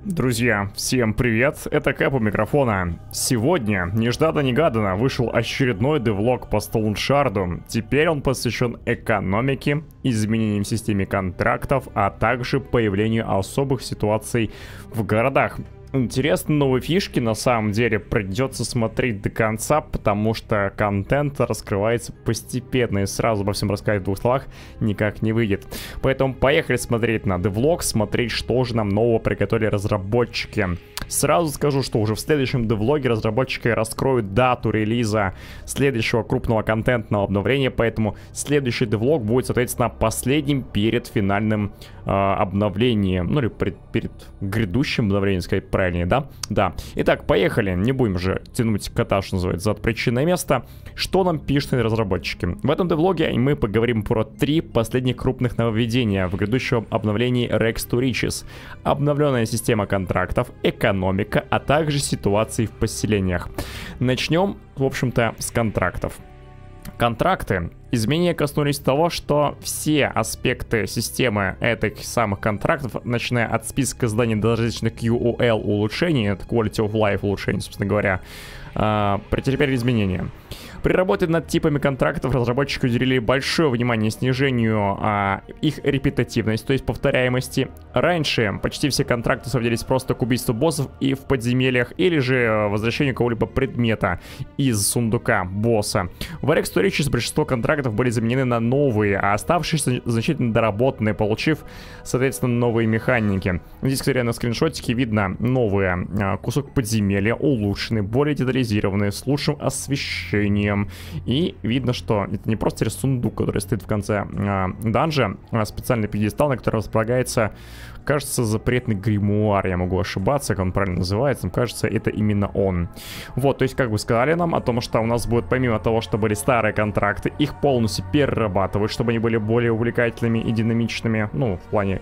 Друзья, всем привет, это Кэп у микрофона. Сегодня, нежданно-негаданно, вышел очередной девлог по Стоуншарду. Теперь он посвящен экономике, изменениям в системе контрактов, а также появлению особых ситуаций в городах. Интересные новые фишки, на самом деле придется смотреть до конца, потому что контент раскрывается постепенно и сразу обо всем рассказать в двух словах никак не выйдет. Поэтому поехали смотреть на девлог, смотреть, что же нам нового приготовили разработчики. Сразу скажу, что уже в следующем девлоге разработчики раскроют дату релиза следующего крупного контентного обновления, поэтому следующий девлог будет, соответственно, последним перед финальным обновлением, ну или перед грядущим обновлением, сказать правильнее, да? Да. Итак, поехали, не будем же тянуть кота, что называется, за причинное место. Что нам пишут разработчики? В этом девлоге мы поговорим про 3 последних крупных нововведения в грядущем обновлении Rags to Riches. Обновленная система контрактов, экономика, а также ситуации в поселениях. Начнем, в общем-то, с контрактов. Контракты. Изменения коснулись того, что все аспекты системы этих самых контрактов, начиная от списка зданий до различных QOL улучшений, это Quality of Life улучшений, собственно говоря, претерпели изменения. При работе над типами контрактов разработчики уделили большое внимание снижению их репетативности, то есть повторяемости. Раньше почти все контракты сводились просто к убийству боссов и в подземельях, или же возвращению какого-либо предмета из сундука босса. В Rags to Riches большинство контрактов были заменены на новые, а оставшиеся значительно доработанные, получив, соответственно, новые механики. Здесь, кстати, на скриншотике видно новые кусок подземелья, улучшенный, более детализированный, с лучшим освещением. И видно, что это не просто сундук, который стоит в конце данжа, а специальный пьедестал, на котором располагается, кажется, запретный гримуар. Я могу ошибаться, как он правильно называется, но кажется, это именно он. Вот, то есть, как бы сказали нам о том, что у нас будет, помимо того, что были старые контракты, их полностью перерабатывать, чтобы они были более увлекательными и динамичными. Ну, в плане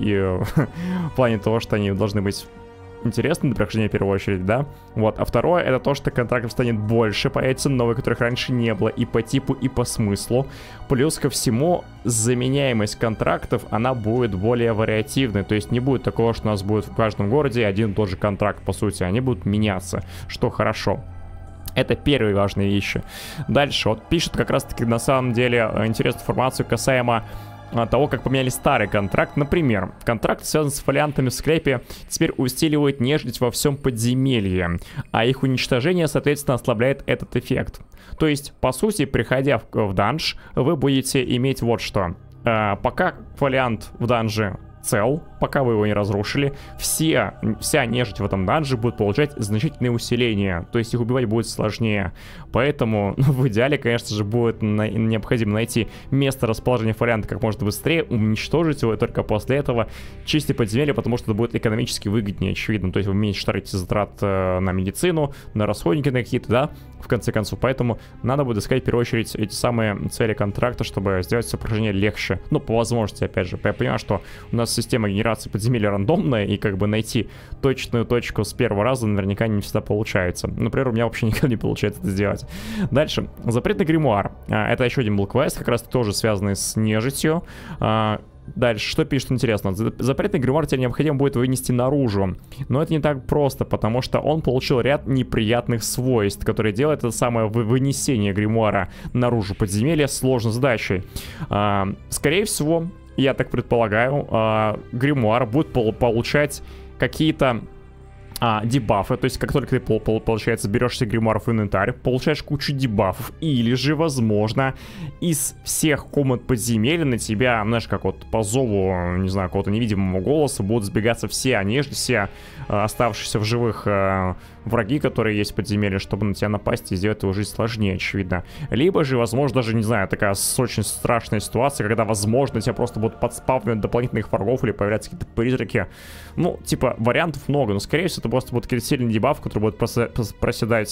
в плане того, что они должны быть интересно для прохождения в первую очередь, да? Вот, а второе, это то, что контрактов станет больше, появятся новые, которых раньше не было, и по типу, и по смыслу. Плюс ко всему, заменяемость контрактов, она будет более вариативной, то есть не будет такого, что у нас будет в каждом городе один и тот же контракт, по сути, они будут меняться, что хорошо. Это первые важные вещи. Дальше, вот пишет как раз-таки на самом деле интересную информацию касаемо того, как поменяли старый контракт. Например, контракт, связанный с фолиантами в склепе, теперь усиливает нежить во всем подземелье, а их уничтожение, соответственно, ослабляет этот эффект. То есть, по сути, приходя в данж, вы будете иметь вот что. Пока фолиант в данже цел, пока вы его не разрушили, вся нежить в этом данже будет получать значительное усиление, то есть их убивать будет сложнее. Поэтому в идеале, конечно же, будет необходимо найти место расположения фолианта как можно быстрее, уничтожить его и только после этого чистить подземелье, потому что это будет экономически выгоднее, очевидно. То есть вы меньше тратите затрат на медицину, на расходники на какие-то, да, в конце концов. Поэтому надо будет искать в первую очередь эти самые цели контракта, чтобы сделать все прохождение легче. Ну, по возможности, опять же. Я понимаю, что у нас система генерации подземелья рандомная, и как бы найти точную точку с первого раза наверняка не всегда получается. Например, у меня вообще никогда не получается это сделать. Дальше. Запретный гримуар. Это еще один был квест, как раз тоже связанный с нежитью. Дальше, что пишет интересно. Запретный гримуар тебе необходимо будет вынести наружу. Но это не так просто, потому что он получил ряд неприятных свойств, которые делают это самое вынесение гримуара наружу подземелья сложной задачей. Скорее всего, я так предполагаю, гримуар будет получать какие-то дебафы, то есть как только ты, получается, берешь себе гримуар в инвентарь, получаешь кучу дебафов, или же, возможно, из всех комнат подземелья на тебя, знаешь, как вот по зову, не знаю, какого-то невидимого голоса будут сбегаться все нежити, все оставшиеся в живых враги, которые есть в подземелье, чтобы на тебя напасть и сделать твою жизнь сложнее, очевидно. Либо же, возможно, даже, не знаю, такая очень страшная ситуация, когда, возможно, тебя просто будут подспавнивать дополнительных врагов или появляются какие-то призраки. Ну, типа, вариантов много, но, скорее всего, это просто будет какой-то сильный дебаф, который будет проседать,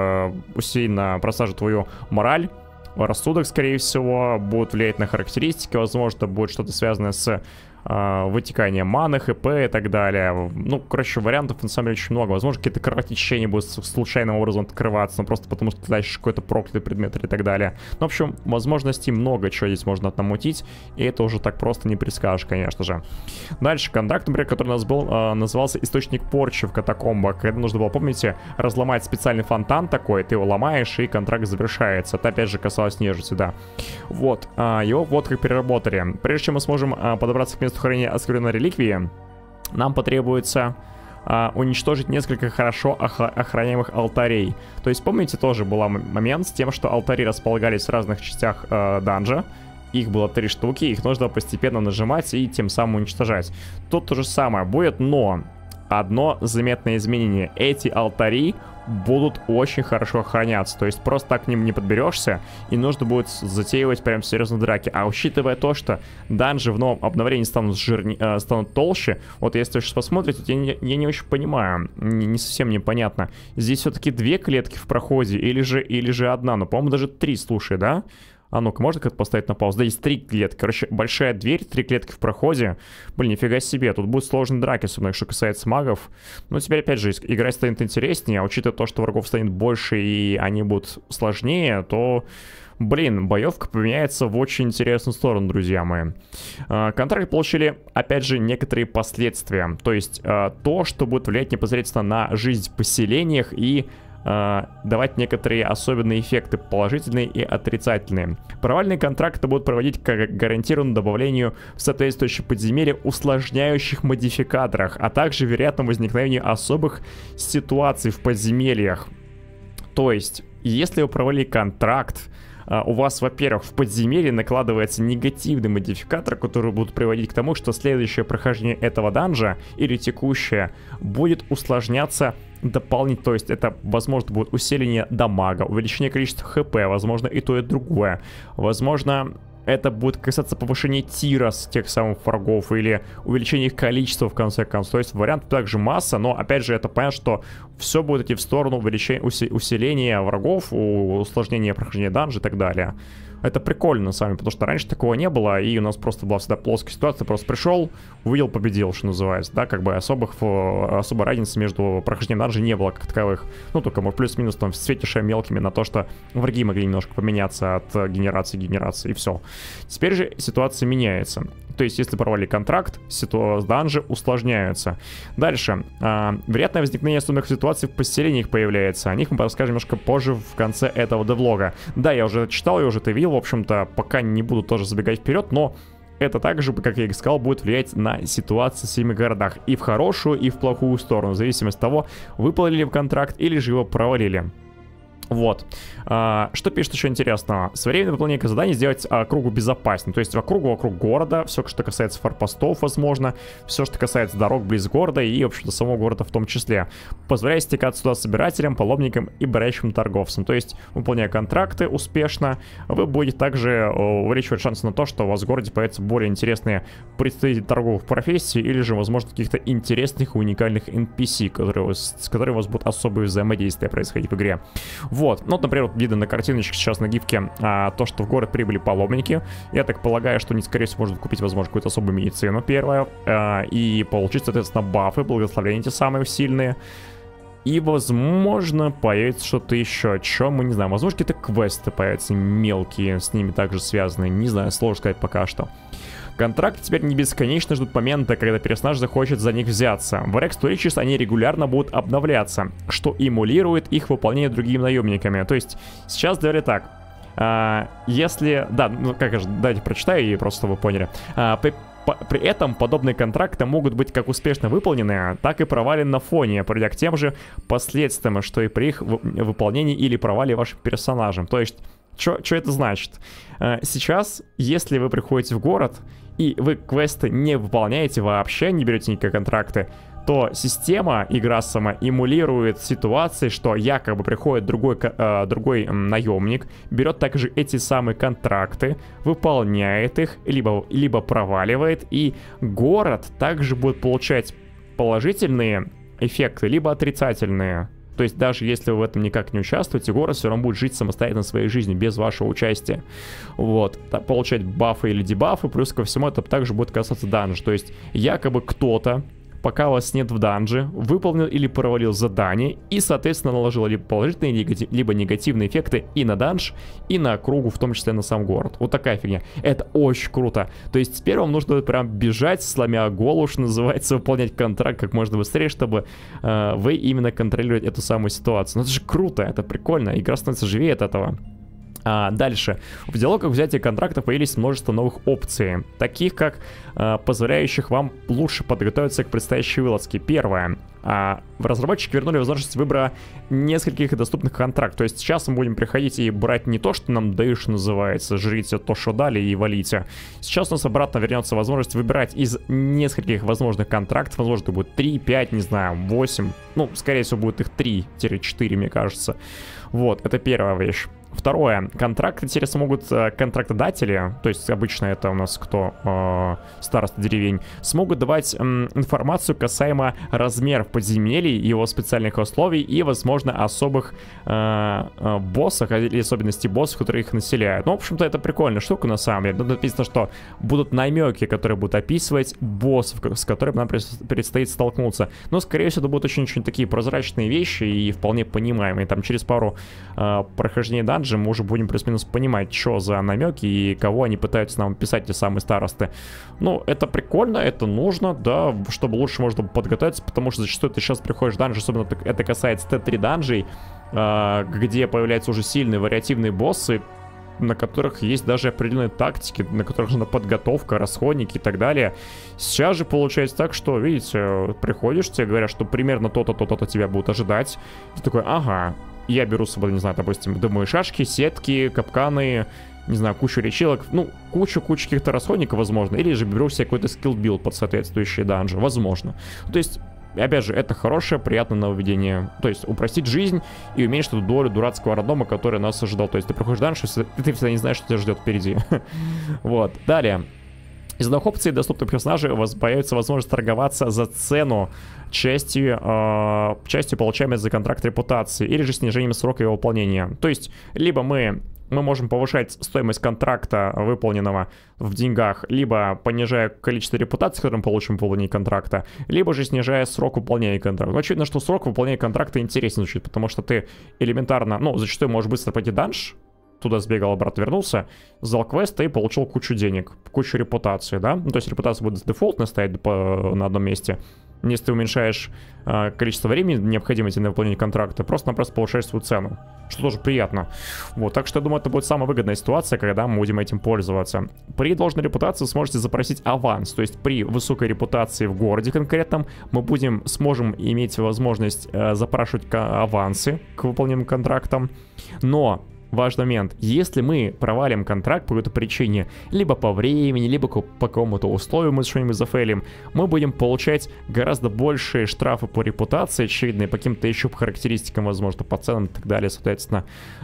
сильно просаживать твою мораль, рассудок, скорее всего, будет влиять на характеристики, возможно, будет что-то связанное с вытекание маны, хп и так далее. Ну, короче, вариантов на самом деле очень много. Возможно, какие-то кровотечения будут случайным образом открываться, ну, просто потому что ты дальше какой-то проклятый предмет и так далее. Ну, в общем, возможностей много, чего здесь можно намутить, и это уже так просто не предскажешь, конечно же. Дальше контракт, например, который у нас был, назывался «Источник порчи в катакомбах». Это нужно было, помните, разломать специальный фонтан такой, ты его ломаешь, и контракт завершается. Это, опять же, касалось нежити, да. Вот, его вот как переработали. Прежде чем мы сможем подобраться к месту хранения оскверненной реликвии, нам потребуется уничтожить несколько хорошо охраняемых алтарей. То есть, помните, тоже был момент с тем, что алтари располагались в разных частях данжа. Их было 3 штуки, их нужно постепенно нажимать и тем самым уничтожать. Тут то же самое будет, но одно заметное изменение. Эти алтари будут очень хорошо охраняться. То есть просто так к ним не подберешься, и нужно будет затеивать прям серьезные драки. А учитывая то, что данжи в новом обновлении станут толще, вот если вы сейчас посмотрите, я не очень понимаю, не совсем непонятно. Здесь все-таки 2 клетки в проходе или же одна, но, по-моему, даже 3, слушай, да? А ну-ка, можно как-то поставить на паузу? Да, есть 3 клетки. Короче, большая дверь, 3 клетки в проходе. Блин, нифига себе. Тут будут сложные драки, особенно что касается магов. Но теперь, опять же, играть станет интереснее. А учитывая то, что врагов станет больше и они будут сложнее, то... Блин, боевка поменяется в очень интересную сторону, друзья мои. Контракт получили, опять же, некоторые последствия. То есть то, что будет влиять непосредственно на жизнь в поселениях и давать некоторые особенные эффекты, положительные и отрицательные. Провальные контракты будут проводить к гарантированному добавлению в соответствующее подземелье усложняющих модификаторах, а также вероятному возникновению особых ситуаций в подземельях. То есть, если вы провалили контракт, у вас, во-первых, в подземелье накладывается негативный модификатор, который будет приводить к тому, что следующее прохождение этого данжа или текущее будет усложняться дополнительно. То есть это, возможно, будет усиление дамага, увеличение количества хп, возможно, и то, и другое. Возможно, это будет касаться повышения тира с тех самых врагов или увеличения их количества, в конце концов. То есть вариантов также масса, но, опять же, это понятно, что все будет идти в сторону усиления врагов, усложнения прохождения данжа и так далее. Это прикольно, с вами, потому что раньше такого не было, и у нас просто была всегда плоская ситуация. Ты просто пришел, увидел, победил, что называется, да, как бы особой разницы между прохождением данжа не было как таковых. Ну, только, может, плюс-минус там светишь мелкими на то, что враги могли немножко поменяться от генерации, и все. Теперь же ситуация меняется. То есть, если порвали контракт, данжи усложняются. Дальше. Вероятное возникновение особенных ситуаций в поселениях появляется. О них мы расскажем немножко позже в конце этого девлога. Да, я уже читал, я уже это видел, в общем-то, пока не буду тоже забегать вперед, но это также, как я и сказал, будет влиять на ситуацию в 7 городах. И в хорошую, и в плохую сторону, в зависимости от того, выполнили ли контракт или же его провалили. Вот. Что пишет еще интересного? Своевременное выполнение заданий сделать округу безопаснее. То есть вокруг города, все, что касается форпостов, возможно, все, что касается дорог близ города и, в общем-то, самого города в том числе. Позволяет стекаться туда собирателям, паломникам и бродячим торговцам. То есть, выполняя контракты успешно, вы будете также увеличивать шансы на то, что у вас в городе появятся более интересные представители торговых профессий или же, возможно, каких-то интересных и уникальных NPC, с которыми у вас будут особые взаимодействия происходить в игре. Вот, ну, например, видно на картиночке сейчас на гифке то, что в город прибыли паломники. Я так полагаю, что они, скорее всего, могут купить, возможно, какую-то особую медицину первое и получить, соответственно, бафы, благословения те самые сильные. И, возможно, появится что-то еще, что мы не знаем. Возможно, какие-то квесты появятся мелкие, с ними также связанные. Не знаю, сложно сказать пока что. Контракты теперь не бесконечно ждут момента, когда персонаж захочет за них взяться. В Rex Riches они регулярно будут обновляться, что эмулирует их выполнение другими наемниками. То есть сейчас говорят так. Если... Да, ну как же, дайте прочитаю и просто вы поняли. При этом подобные контракты могут быть как успешно выполнены, так и провалены на фоне, приведя к тем же последствиям, что и при их выполнении или провале вашим персонажем. То есть, что это значит? Сейчас, если вы приходите в город, и вы квесты не выполняете вообще, не берете никакие контракты, то система, игра сама, эмулирует ситуации, что якобы приходит другой наемник, берет также эти самые контракты, выполняет их, либо проваливает, и город также будет получать положительные эффекты, либо отрицательные. То есть даже если вы в этом никак не участвуете, город все равно будет жить самостоятельно своей жизнью, без вашего участия. Вот. Получать бафы или дебафы, плюс ко всему это также будет касаться данжа. То есть якобы кто-то, пока вас нет в данже, выполнил или провалил задание и, соответственно, наложил либо положительные, либо негативные эффекты и на данж, и на округу, в том числе на сам город. Вот такая фигня. Это очень круто. То есть теперь вам нужно прям бежать, сломя голову, что называется, выполнять контракт как можно быстрее, чтобы вы именно контролировали эту самую ситуацию. Ну это же круто, это прикольно. Игра становится живее от этого. Дальше. В диалогах взятия контракта появились множество новых опций, таких как позволяющих вам лучше подготовиться к предстоящей вылазке. Первое. Разработчики вернули возможность выбора нескольких доступных контрактов. То есть сейчас мы будем приходить и брать не то, что нам даешь, называется, жрите то, что дали, и валите. Сейчас у нас обратно вернется возможность выбирать из нескольких возможных контрактов. Возможно, это будет 3, 5, не знаю, 8. Ну, скорее всего, будет их 3-4, мне кажется. Вот, это первая вещь. Второе. Контракты теперь смогут контрактодатели, то есть обычно это у нас кто, староста деревень, смогут давать информацию касаемо размеров подземелий, его специальных условий и, возможно, особых боссах или особенностей боссов, которые их населяют. Ну, в общем-то, это прикольная штука на самом деле. Тут написано, что будут намеки, которые будут описывать боссов, с которыми нам предстоит столкнуться. Но, скорее всего, это будут очень-очень такие прозрачные вещи и вполне понимаемые. Там через пару прохождений данжа мы уже будем плюс-минус понимать, что за намеки и кого они пытаются нам писать, те самые старосты. Ну, это прикольно, это нужно, да, чтобы лучше можно было подготовиться, потому что зачастую ты сейчас приходишь в данж, особенно это касается Т3 данжей, где появляются уже сильные вариативные боссы, на которых есть даже определенные тактики, на которых нужна подготовка, расходники и так далее. Сейчас же получается так, что, видите, приходишь, тебе говорят, что примерно то-то, то-то тебя будут ожидать. Ты такой, ага, я беру с собой, не знаю, допустим, дымовые шашки, сетки, капканы, не знаю, кучу лечилок, ну, кучу каких-то расходников, возможно, или же беру себе какой-то скилл-билд под соответствующие данжи, возможно. То есть, опять же, это хорошее, приятное нововведение. То есть, упростить жизнь и уменьшить эту долю дурацкого рандома, который нас ожидал. То есть, ты проходишь данж, и ты всегда не знаешь, что тебя ждет впереди. Вот, далее. Из новых опций доступных персонажей появится возможность торговаться за цену частью получаемой за контракт репутации или же снижением срока его выполнения. То есть, либо мы можем повышать стоимость контракта выполненного в деньгах, либо понижая количество репутаций, которые мы получим по выполнении контракта, либо же снижая срок выполнения контракта. Но очевидно, что срок выполнения контракта интереснее звучит, потому что ты элементарно, ну, зачастую можешь быстро пойти данж, туда сбегал, обратно вернулся, сдал квест и получил кучу денег, кучу репутации, да? Ну, то есть репутация будет дефолтно стоять на одном месте. Если ты уменьшаешь количество времени, необходимое тебе на выполнение контракта, просто-напросто повышаешь свою цену, что тоже приятно. Вот, так что я думаю, это будет самая выгодная ситуация, когда мы будем этим пользоваться. При должной репутации вы сможете запросить аванс, то есть при высокой репутации в городе конкретном мы сможем иметь возможность запрашивать авансы к выполненным контрактам, но важный момент. Если мы провалим контракт по какой-то причине, либо по времени, либо по какому-то условию мы что-нибудь зафейлим, мы будем получать гораздо большие штрафы по репутации, очевидно, и по каким-то еще характеристикам, возможно, по ценам и так далее, соответственно,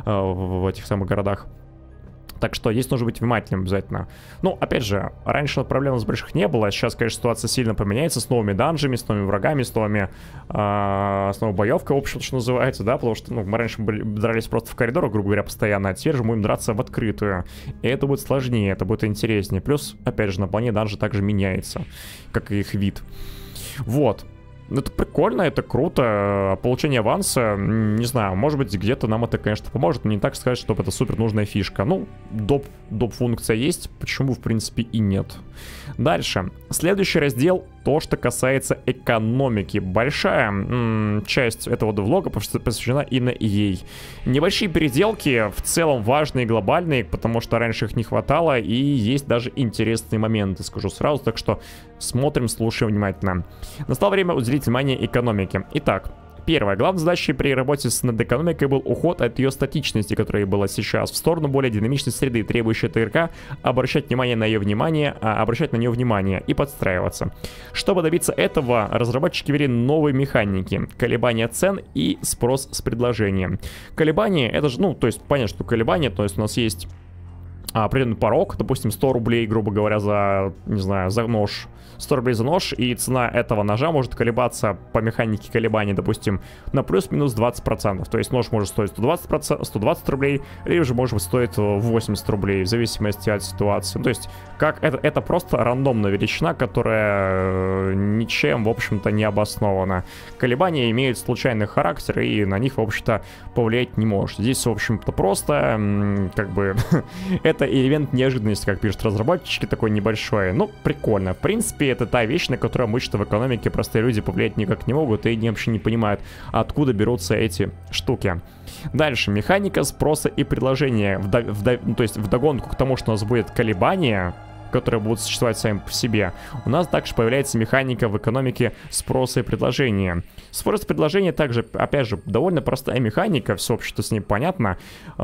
в этих самых городах. Так что здесь нужно быть внимательным обязательно. Ну, опять же, раньше проблем у нас больших не было. Сейчас, конечно, ситуация сильно поменяется с новыми данжами, с новыми врагами, с новой боевкой, в общем, что называется, да, потому что, ну, мы раньше дрались просто в коридорах, грубо говоря, постоянно, а теперь же мы будем драться в открытую. И это будет сложнее, это будет интереснее. Плюс, опять же, наполнение данжа также меняется, как и их вид. Вот. Это прикольно, это круто. Получение аванса, не знаю, может быть, где-то нам это, конечно, поможет, но не так сказать, чтобы это супер нужная фишка. Ну, доп-функция есть, почему, в принципе, и нет. Дальше. Следующий раздел, то, что касается экономики. Большая часть этого влога посвящена именно ей. Небольшие переделки, в целом важные и глобальные, потому что раньше их не хватало, и есть даже интересные моменты, скажу сразу, так что смотрим, слушаем внимательно. Настало время уделить внимание экономике. Итак, первое. Главной задачей при работе над экономикой был уход от ее статичности, которая была сейчас, в сторону более динамичной среды, требующей от игрока обращать на нее внимание и подстраиваться. Чтобы добиться этого, разработчики ввели новые механики: колебания цен и спрос с предложением. Колебания, это же, ну, то есть понятно, что колебания, то есть у нас есть определенный порог, допустим, 100 рублей, грубо говоря, за, не знаю, за нож. 100 рублей за нож, и цена этого ножа может колебаться по механике колебаний, допустим, на плюс-минус 20%. То есть нож может стоить 120 рублей, или же может стоить 80 рублей, в зависимости от ситуации. То есть как это просто рандомная величина, которая ничем, в общем-то, не обоснована. Колебания имеют случайный характер, и на них, в общем-то, повлиять не может. Здесь, в общем-то, просто, как бы, это элемент неожиданности, как пишут разработчики, такой небольшой. Ну, прикольно. В принципе, это та вещь, на которую обычно в экономике простые люди повлиять никак не могут, и они вообще не понимают, откуда берутся эти штуки. Дальше. Механика спроса и предложения. То есть, вдогонку к тому, что у нас будет колебания, которые будут существовать сами по себе, у нас также появляется механика в экономике спроса и предложения. Спрос и предложение также, опять же, довольно простая механика, все общество с ней понятно.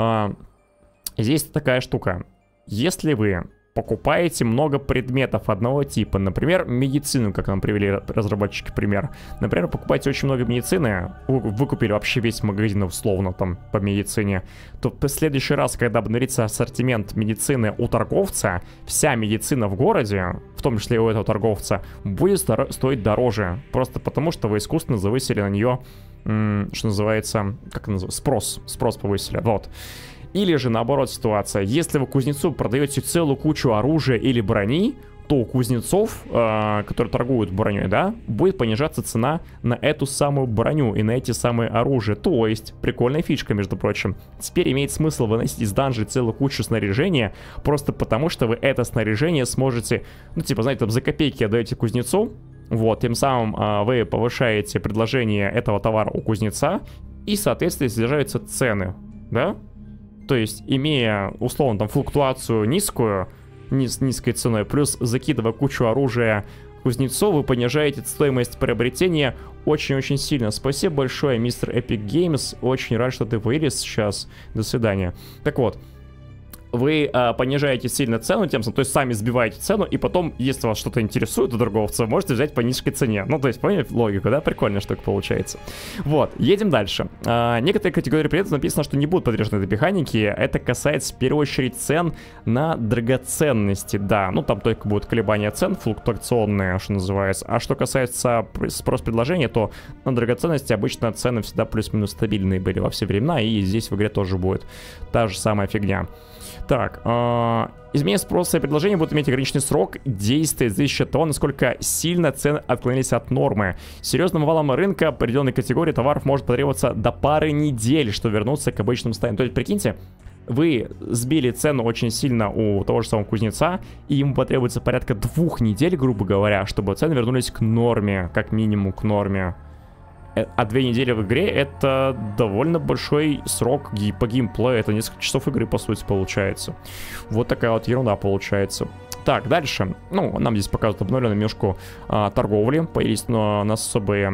Здесь такая штука. Если вы покупаете много предметов одного типа, например, медицину, как нам привели разработчики пример. Например, покупаете очень много медицины, вы купили вообще весь магазин условно там по медицине, то в следующий раз, когда обновится ассортимент медицины у торговца, вся медицина в городе, в том числе и у этого торговца, будет стоить дороже. Просто потому, что вы искусственно завысили на нее, что называется, как это называется, спрос повысили, вот. Или же наоборот ситуация. Если вы кузнецу продаете целую кучу оружия или брони, то у кузнецов, которые торгуют броней, да, будет понижаться цена на эту самую броню и на эти самые оружия. То есть, прикольная фишка, между прочим. Теперь имеет смысл выносить из данжей целую кучу снаряжения, просто потому что вы это снаряжение сможете, ну типа, знаете, там за копейки отдаете кузнецу, вот, тем самым вы повышаете предложение этого товара у кузнеца, и, соответственно, снижаются цены, да? То есть, имея, условно, там, флуктуацию низкую, низкой ценой, плюс закидывая кучу оружия кузнецу, вы понижаете стоимость приобретения очень-очень сильно. Спасибо большое, мистер Epic Games. Очень рад, что ты появились сейчас. До свидания. Так вот. Вы понижаете сильно цену тем самым, то есть сами сбиваете цену, и потом, если вас что-то интересует у торговца, можете взять по низкой цене. Ну, то есть, поняли логику, да? Прикольная штука получается. Вот, едем дальше. Некоторые категории предметов написано, что не будут подвержены этой механике. Это касается, в первую очередь, цен на драгоценности, да. Ну, там только будут колебания цен, флуктуационные, что называется. А что касается спрос-предложения, то на драгоценности обычно цены всегда плюс-минус стабильные были во все времена, и здесь в игре тоже будет та же самая фигня. Так, изменение спроса и предложения будут иметь ограниченный срок действия, зависящий от того, насколько сильно цены отклонились от нормы. Серьезным валом рынка определенной категории товаров может потребоваться до пары недель, чтобы вернуться к обычному состоянию. То есть, прикиньте, вы сбили цену очень сильно у того же самого кузнеца, и ему потребуется порядка 2 недель, грубо говоря, чтобы цены вернулись к норме, как минимум к норме. А 2 недели в игре — это довольно большой срок по геймплею. Это несколько часов игры, по сути, получается. Вот такая вот ерунда получается. Так, дальше. Ну, нам здесь показывают обновленную менюшку торговли. Появились у нас особые...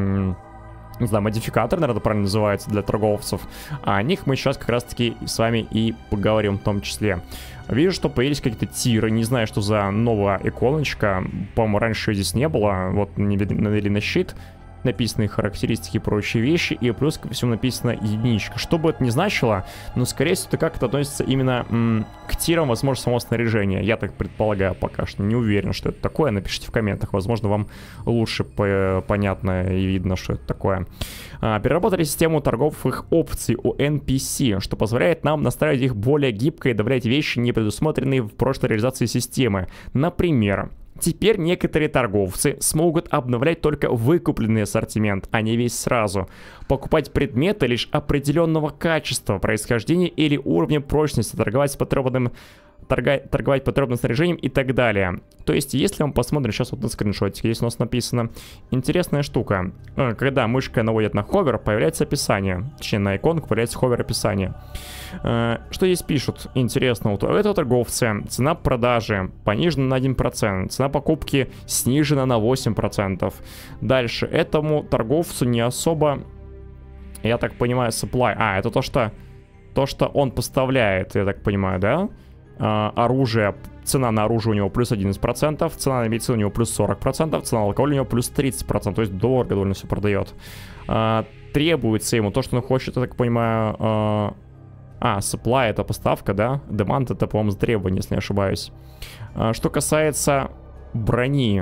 не знаю, модификатор, наверное, правильно называется, для торговцев. О них мы сейчас как раз-таки с вами и поговорим в том числе. Вижу, что появились какие-то тиры, не знаю, что за новая иконочка. По-моему, раньше здесь не было. Вот навели на щит, написаны характеристики и прочие вещи, и плюс ко всему написано единичка. Что бы это ни значило, но скорее всего это как-то относится именно к тирам, возможно, самого снаряжения. Я так предполагаю пока что, не уверен, что это такое. Напишите в комментах, возможно, вам лучше понятно и видно, что это такое. Переработали систему торговых опций у NPC, что позволяет нам настраивать их более гибко и добавлять вещи, не предусмотренные в прошлой реализации системы. Например, теперь некоторые торговцы смогут обновлять только выкупленный ассортимент, а не весь сразу. Покупать предметы лишь определенного качества, происхождения или уровня прочности, торговать потребным снаряжением и так далее. То есть, если мы посмотрим сейчас вот на скриншотике, здесь у нас написано интересная штука. Когда мышка наводит на ховер, появляется описание. Точнее, на иконку появляется ховер описание. Что здесь пишут? Интересно, вот у этого торговца цена продажи понижена на 1%, цена покупки снижена на 8%. Дальше, этому торговцу не особо, я так понимаю, supply. Это то, что он поставляет, я так понимаю, да? Оружие, цена на оружие у него плюс 11%, цена на медицину у него плюс 40%, цена на алкоголь у него плюс 30%, то есть дорого довольно все продает. Требуется ему то, что он хочет, я так понимаю, supply это поставка, да? Demand это, по-моему, требование, если не ошибаюсь. Что касается брони.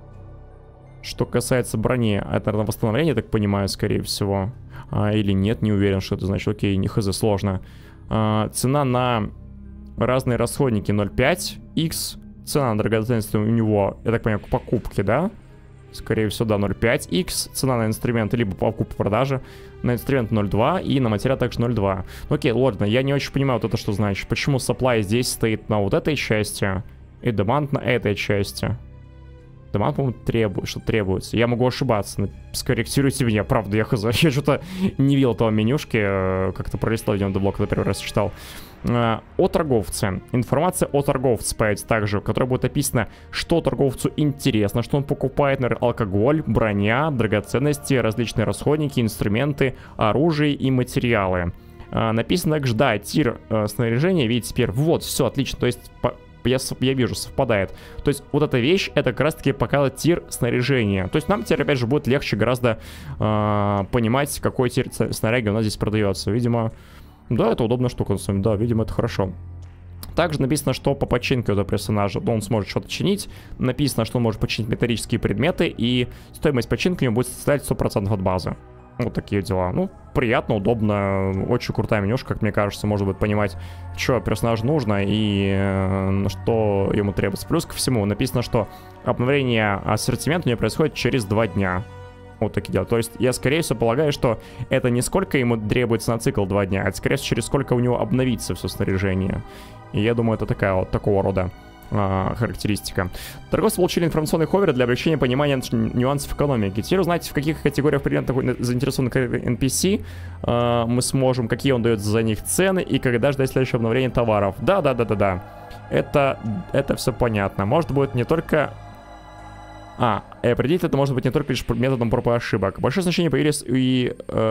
Это на восстановление, так понимаю, скорее всего. Или нет, не уверен, что это значит. Окей, не хз, сложно. Цена на разные расходники 0.5x. Цена на драгоценности у него, я так понимаю, к покупке, да? Скорее всего, да, 0.5x. Цена на инструменты, либо покупка-продажа. На инструмент 0.2 и на материал также 0.2. Окей, ладно, я не очень понимаю вот это, что значит. Почему supply здесь стоит на вот этой части и demand на этой части? Demand, по-моему, что требуется. Я могу ошибаться, но скорректируйте меня, правда, я что-то не видел этого менюшки, как-то пролистал, видимо, до блока, первый раз читал. О торговце. Информация о торговце появится также, в которой будет описано, что торговцу интересно, что он покупает, например, алкоголь, броня, драгоценности, различные расходники, инструменты, оружие и материалы. Написано также, да, тир снаряжения, видите, теперь, вот, все, отлично, то есть... Я вижу, совпадает. То есть вот эта вещь, это как раз-таки показывает тир снаряжения. То есть нам теперь, опять же, будет легче гораздо понимать, какой тир снаряги у нас здесь продается. Видимо, да, это удобная штука, да, видимо, это хорошо. Также написано, что по починке этого персонажа он сможет что-то чинить. Написано, что он может починить металлические предметы, и стоимость починки у него будет составлять 100% от базы. Вот такие дела. Ну, приятно, удобно, очень крутая менюшка, как мне кажется, может быть, понимать, что персонажу нужно и что ему требуется. Плюс ко всему написано, что обновление ассортимента у него происходит через 2 дня. Вот такие дела. То есть я, скорее всего, полагаю, что это не сколько ему требуется на цикл 2 дня, а это, скорее всего, через сколько у него обновится все снаряжение. И я думаю, это такая вот такого рода характеристика. Торговцы получили информационный ховер для облегчения понимания нюансов экономики. Теперь узнать, в каких категориях предметов заинтересован NPC мы сможем, какие он дает за них цены и когда ждать следующего обновления товаров. Да. Это все понятно. Может быть не только... и определить это может быть не только лишь методом проб и ошибок. Большое значение появились и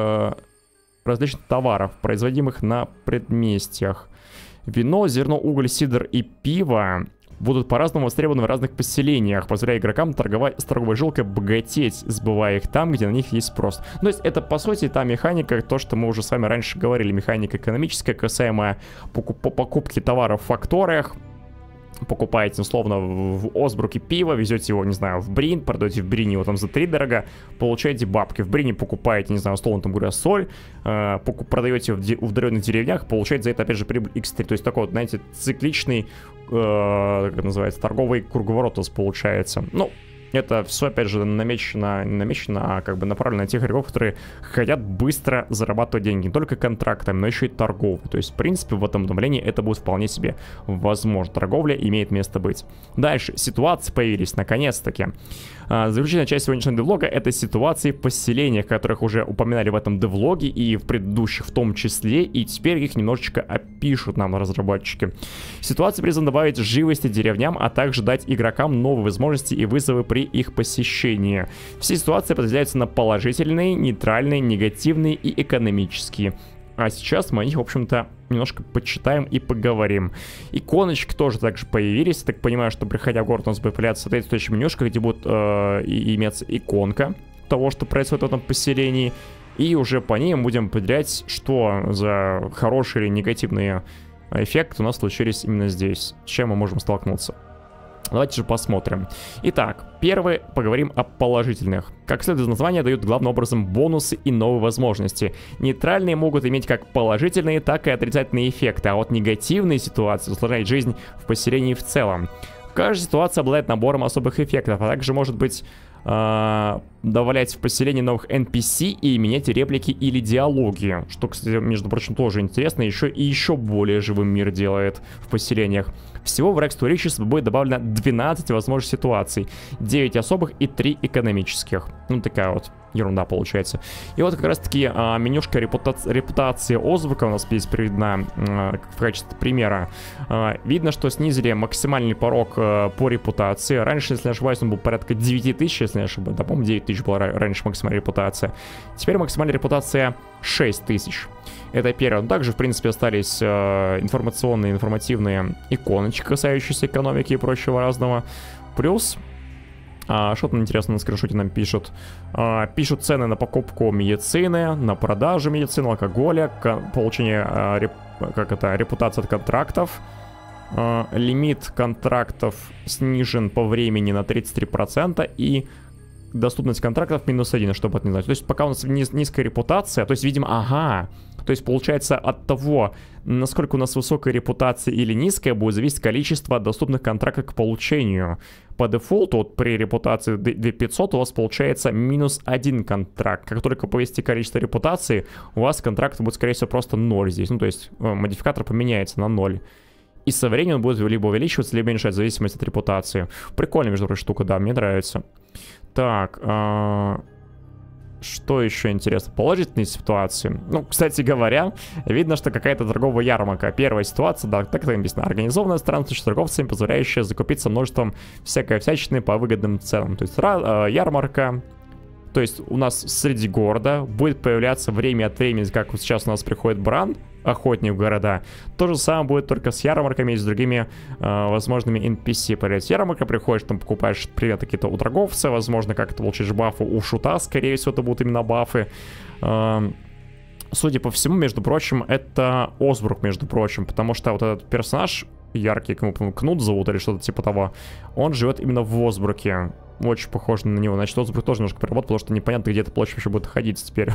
различных товаров, производимых на предместьях. Вино, зерно, уголь, сидр и пиво будут по-разному востребованы в разных поселениях, позволяя игрокам торговать с торговой жилкой, богатеть, сбывая их там, где на них есть спрос. То есть это, по сути, та механика, то, что мы уже с вами раньше говорили, механика экономическая, касаемая покупки товаров в факториях. Покупаете, условно, в Осбруке пиво, везете его, не знаю, в Брин, продаете в Брине его там за 3 дорого, получаете бабки. В Брине покупаете, не знаю, условно, там, говоря, соль, продаете в удаленных деревнях, получаете за это, опять же, прибыль X3. То есть такой вот, знаете, цикличный, как это называется, торговый круговорот у нас получается. Ну, это все, опять же, намечено, как бы направлено на тех игроков, которые хотят быстро зарабатывать деньги. Не только контрактами, но еще и торговлей. То есть, в принципе, в этом обновлении это будет вполне себе возможно. Торговля имеет место быть. Дальше. Ситуации появились, наконец-таки. Заключительная часть сегодняшнего девлога — это ситуации в поселениях, которых уже упоминали в этом девлоге и в предыдущих в том числе, и теперь их немножечко опишут нам разработчики. Ситуация призвана добавить живости деревням, а также дать игрокам новые возможности и вызовы при их посещении. Все ситуации подразделяются на положительные, нейтральные, негативные и экономические. А сейчас мы о них, в общем-то, немножко почитаем и поговорим. Иконочки тоже также появились. Я так понимаю, что, приходя в город, у нас будет появляться соответствующая менюшка, где будет иметься иконка того, что происходит в этом поселении. И уже по ней мы будем определять, что за хорошие или негативные эффекты у нас случились именно здесь. С чем мы можем столкнуться. Давайте же посмотрим. Итак, первый поговорим о положительных. Как следует из названия, дают главным образом бонусы и новые возможности. Нейтральные могут иметь как положительные, так и отрицательные эффекты, а вот негативные ситуации усложняют жизнь в поселении в целом. Каждая ситуация обладает набором особых эффектов, а также может быть добавлять в поселение новых NPC и менять реплики или диалоги, что, кстати, между прочим, тоже интересно, еще более живым мир делает в поселениях. Всего в Rex to Riches будет добавлено 12 возможных ситуаций, 9 особых и 3 экономических. Ну, такая вот ерунда получается. И вот как раз-таки менюшка репутации Осбрука у нас здесь приведена в качестве примера. Видно, что снизили максимальный порог по репутации. Раньше, если не ошибаюсь, он был порядка 9000, если не ошибаюсь. Да, по-моему, 9000 была раньше максимальная репутация. Теперь максимальная репутация 6000. Это первое. Но также, в принципе, остались информативные иконочки, касающиеся экономики и прочего разного. Плюс... что там интересно на скриншоте нам пишут? Пишут цены на покупку медицины, на продажу медицины, алкоголя, получение как это, репутация от контрактов. Лимит контрактов снижен по времени на 33%, и доступность контрактов -1, чтобы это не знать. То есть пока у нас низкая репутация, то есть, видимо, то есть получается от того, насколько у нас высокая репутация или низкая, будет зависеть количество доступных контрактов к получению. По дефолту, вот при репутации 2500 у вас получается -1 контракт. Как только повысите количество репутации, у вас контракт будет, скорее всего, просто 0 здесь. Ну, то есть модификатор поменяется на 0. И со временем он будет либо увеличиваться, либо уменьшать в зависимости от репутации. Прикольная, между прочим, штука, да, мне нравится. Так, что еще интересно? Положительные ситуации. Ну, кстати говоря, видно, что какая-то торговая ярмарка. Первая ситуация, да, так это написано. Организованное странство с торговцами, позволяющее закупиться множеством всякой всячины по выгодным ценам. То есть ярмарка. То есть у нас среди города будет появляться время от времени, как вот сейчас у нас приходит Бран, охотник в города. То же самое будет только с ярмарками и с другими возможными NPC. Появляется ярмарка, приходишь, там покупаешь предметы какие-то у торговца, возможно, как-то получишь бафы у шута, скорее всего, это будут именно бафы. Судя по всему, между прочим, это Осбрук, между прочим, потому что вот этот персонаж яркий, кому Кнут зовут или что-то типа того, он живет именно в Осбруке. Очень похож на него. Значит, Осбрук тоже немножко переработал, потому что непонятно, где эта площадь вообще будет находиться теперь.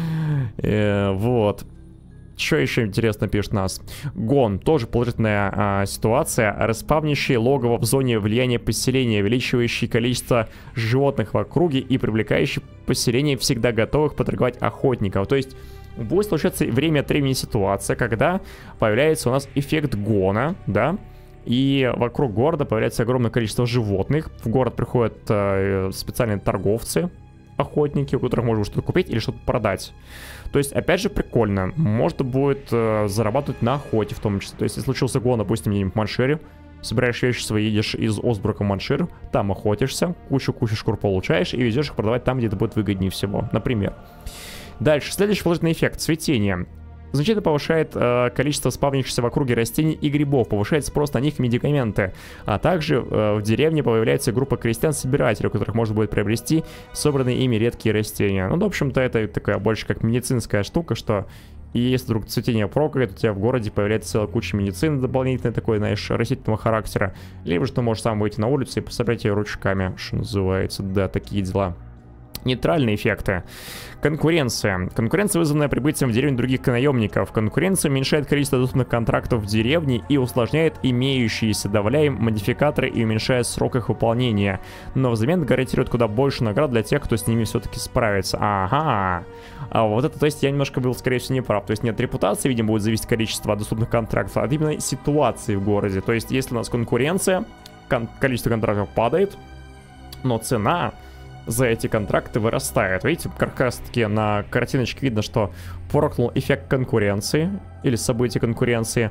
Вот. Что еще интересно пишет нас? Гон. Тоже положительная ситуация. Распавнящий логово в зоне влияния поселения, увеличивающий количество животных в округе и привлекающий поселение всегда готовых поторговать охотников. То есть будет случаться время от времени ситуация, когда появляется у нас эффект гона, да? И вокруг города появляется огромное количество животных. В город приходят специальные торговцы, охотники, у которых можно что-то купить или что-то продать. То есть, опять же, прикольно. Можно будет зарабатывать на охоте в том числе. То есть, если случился гон, допустим, где-нибудь в Маншире, собираешь вещи свои, едешь из Осбрука в Маншир, там охотишься, кучу шкур получаешь и везешь их продавать там, где это будет выгоднее всего, например. Дальше, следующий положительный эффект — цветение. Значительно повышает количество спавнящихся в округе растений и грибов, повышает спрос на них медикаменты. А также в деревне появляется группа крестьян-собирателей, у которых можно будет приобрести собранные ими редкие растения. Ну, в общем-то, это такая больше как медицинская штука, что и если вдруг цветение прокает, у тебя в городе появляется целая куча медицины дополнительной, такой, знаешь, растительного характера. Либо что можешь сам выйти на улицу и пособрать ее ручками, что называется. Да, такие дела. Нейтральные эффекты. Конкуренция. Конкуренция, вызванная прибытием в деревню других наемников. Конкуренция уменьшает количество доступных контрактов в деревне и усложняет имеющиеся, добавляя им модификаторы и уменьшая срок их выполнения. Но взамен гарантирует куда больше наград для тех, кто с ними все-таки справится. Ага. А вот это, то есть я немножко был, скорее всего, неправ. То есть нет репутации, видимо, будет зависеть количество доступных контрактов, а именно ситуации в городе. То есть если у нас конкуренция, количество контрактов падает, но цена за эти контракты вырастает. Видите, как раз таки на картиночке видно, что прокнул эффект конкуренции или события конкуренции.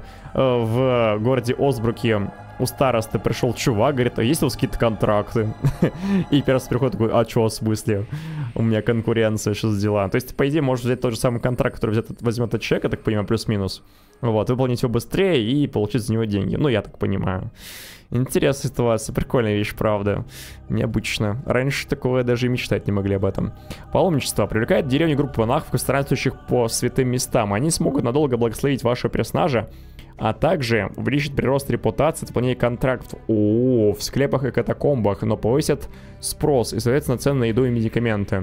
В городе Осбруке у старосты пришел чувак, говорит: а есть у вас какие-то контракты? И перс приходит такой: а чё, в смысле? У меня конкуренция, что за дела? То есть, по идее, может взять тот же самый контракт, который возьмет этот человек, я так понимаю, плюс-минус. Вот, выполнить его быстрее и получить за него деньги. Ну, я так понимаю. Интересная ситуация, прикольная вещь, правда. Необычно. Раньше такое даже и мечтать не могли об этом. Паломничество привлекает в деревню группу монахов, странствующих по святым местам. Они смогут надолго благословить вашего персонажа, а также увеличить прирост репутации, выполнение контрактов в склепах и катакомбах, но повысят спрос и, соответственно, цены на еду и медикаменты.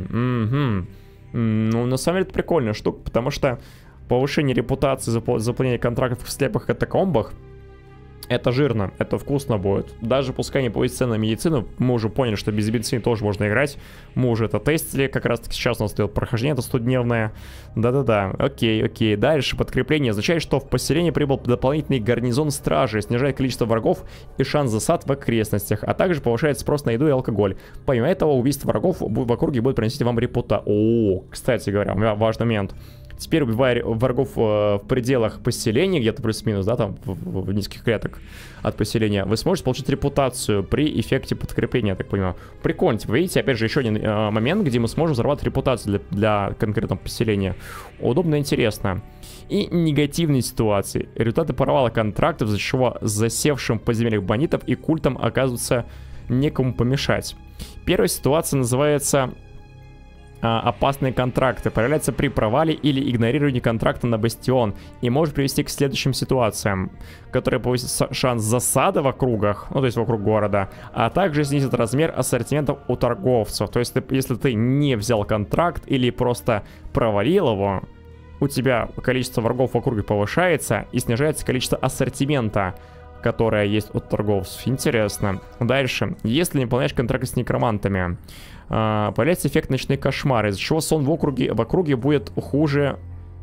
Ну, на самом деле, это прикольная штука, потому что повышение репутации, заполнение контрактов в склепах и катакомбах — это жирно, это вкусно будет. Даже пускай не повысит цены на медицину, мы уже поняли, что без медицины тоже можно играть. Мы уже это тестили, как раз таки сейчас у нас идет прохождение, это 100-дневное. Да-да-да, окей. Дальше подкрепление означает, что в поселение прибыл дополнительный гарнизон стражи, снижает количество врагов и шанс засад в окрестностях, а также повышает спрос на еду и алкоголь. Помимо этого, убийство врагов в округе будет приносить вам репутацию. Кстати говоря, важный момент. Теперь, убивая врагов в пределах поселения, где-то плюс-минус, да, там в низких клеток от поселения, вы сможете получить репутацию при эффекте подкрепления, я так понимаю. Прикольно, типа, видите, опять же, еще один момент, где мы сможем зарабатывать репутацию для конкретного поселения. Удобно и интересно. И негативные ситуации. Результаты провала контрактов, за чего засевшим в подземельях бандитов и культам оказывается некому помешать. Первая ситуация называется опасные контракты, появляется при провале или игнорировании контракта на бастион и может привести к следующим ситуациям, которые повысят шанс засады в округах, ну то есть вокруг города, а также снизит размер ассортиментов у торговцев. То есть если ты не взял контракт или просто провалил его, у тебя количество врагов в округе повышается и снижается количество ассортимента, которое есть от торговцев. Интересно. Дальше. Если не выполняешь контракты с некромантами, появляется эффект ночные кошмары, из-за чего сон в округе будет хуже.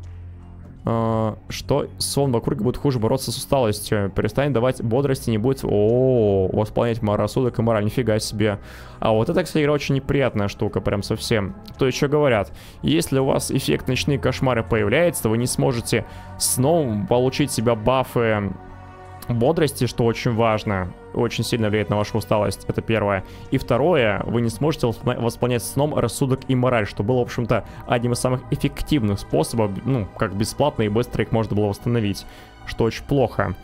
Что? Сон в округе будет хуже бороться с усталостью. Перестанет давать бодрости, не будет... восполнять рассудок и мораль. Нифига себе. А вот это, кстати, очень неприятная штука, прям совсем. То еще говорят, если у вас эффект ночные кошмары появляется, то вы не сможете сном получить себя бафы бодрости, что очень важно, очень сильно влияет на вашу усталость, это первое. И второе, вы не сможете восполнять сном рассудок и мораль, что было, в общем-то, одним из самых эффективных способов, ну, как бесплатно и быстро их можно было восстановить, что очень плохо.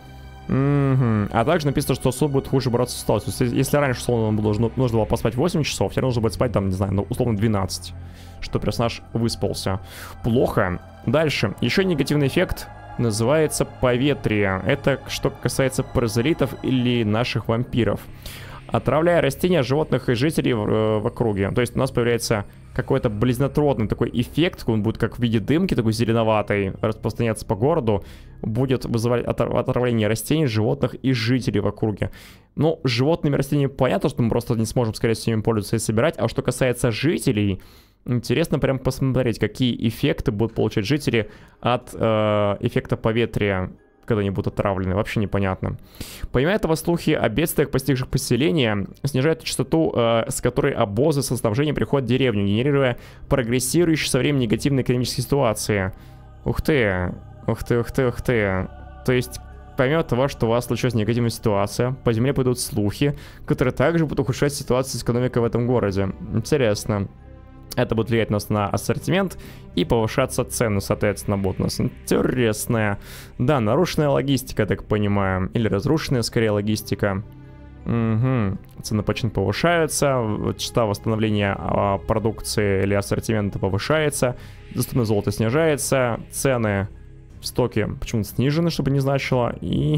А также написано, что сон будет хуже бороться с усталостью. То есть, если раньше сон нужно было поспать 8 часов, теперь нужно будет спать, там, не знаю, ну, условно 12, что персонаж выспался. Плохо. Дальше, еще негативный эффект называется поветрие. Это что касается паразитов или наших вампиров. Отравляя растения, животных и жителей в округе. То есть у нас появляется какой-то близнотродный такой эффект. Он будет как в виде дымки, такой зеленоватой, распространяться по городу. Будет вызывать отравление растений, животных и жителей в округе. Ну, с животными растениями понятно, что мы просто не сможем, скорее всего, ими пользоваться и собирать. А что касается жителей... Интересно прям посмотреть, какие эффекты будут получать жители от эффекта поветрия, когда они будут отравлены. Вообще непонятно. Помимо этого, слухи о бедствиях, постигших поселение, снижают частоту, с которой обозы со снабжением приходят в деревню, генерируя прогрессирующие со временем негативные экономические ситуации. Ух ты, ух ты, ух ты, ух ты. То есть... Помимо того, что у вас случилась негативная ситуация, по земле пойдут слухи, которые также будут ухудшать ситуацию с экономикой в этом городе. Интересно. Это будет влиять на ассортимент и повышаться цены, соответственно, будут у нас. Интересная. Да, нарушенная логистика, так понимаю. Или разрушенная, скорее, логистика. Угу. Цены почти повышаются. Частота восстановления продукции или ассортимента повышается. Доступность золота снижается. Цены в стоке почему-то снижены, чтобы не значило.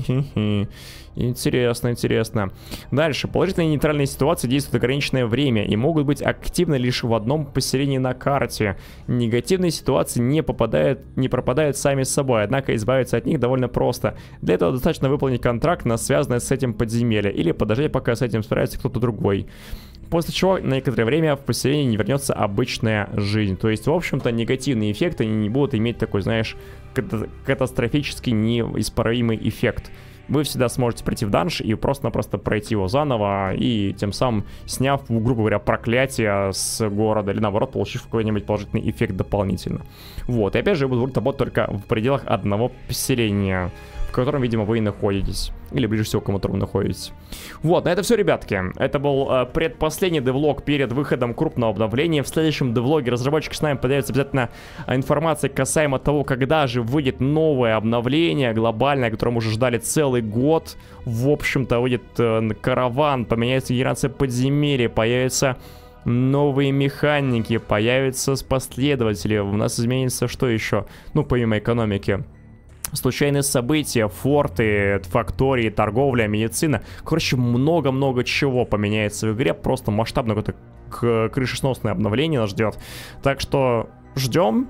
Интересно, интересно. Дальше. Положительные и нейтральные ситуации действуют ограниченное время и могут быть активны лишь в одном поселении на карте. Негативные ситуации не пропадают сами собой, однако избавиться от них довольно просто. Для этого достаточно выполнить контракт на связанное с этим подземелье или подождать, пока с этим справится кто-то другой. После чего на некоторое время в поселении не вернется обычная жизнь. То есть, в общем-то, негативные эффекты не будут иметь такой, знаешь, катастрофический неисправимый эффект. Вы всегда сможете прийти в данж и просто-напросто пройти его заново, и тем самым сняв, грубо говоря, проклятие с города, или наоборот, получив какой-нибудь положительный эффект дополнительно. Вот, и опять же, будет работать только в пределах одного поселения, в котором, видимо, вы и находитесь. Или ближе всего, к которому находитесь. Вот, на это все, ребятки. Это был предпоследний девлог перед выходом крупного обновления. В следующем девлоге разработчики с нами поделятся обязательно информацией касаемо того, когда же выйдет новое обновление глобальное, которое мы уже ждали целый год. В общем-то, выйдет караван, поменяется генерация подземелья, появятся новые механики, появятся последователи. У нас изменится что еще? Ну, помимо экономики. Случайные события, форты, фактории, торговля, медицина. Короче, много-много чего поменяется в игре. Просто масштабное какое-то крышесносное обновление нас ждет. Так что ждем.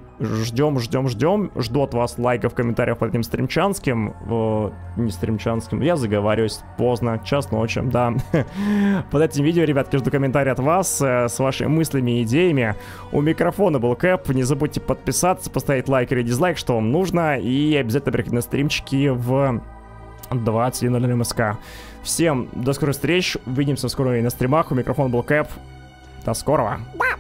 Жду от вас лайков, комментариев под этим стримчанским. Не стримчанским, я заговариваюсь поздно, час ночи, да. Под этим видео, ребятки, жду комментарий от вас с вашими мыслями и идеями. У микрофона был Кэп. Не забудьте подписаться, поставить лайк или дизлайк, что вам нужно. И обязательно приходите на стримчики в 21:00 МСК. Всем до скорых встреч. Увидимся скоро и на стримах. У микрофона был Кэп. До скорого.